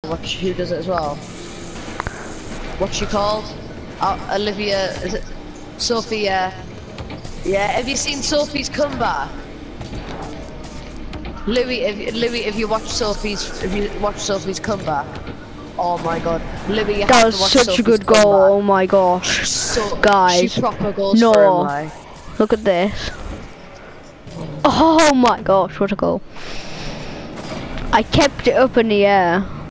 Watch who does it as well. What's she called? Olivia, is it? Sophie, yeah. Yeah, have you seen Sophie's comeback? Louis, if you watch Sophie's comeback, oh my god, Louis, you That have was to watch such Sophie's a good comeback. goal. Oh my gosh, guys! She proper goes no, for him, like. look at this. Oh my gosh, what a goal! I kept it up in the air.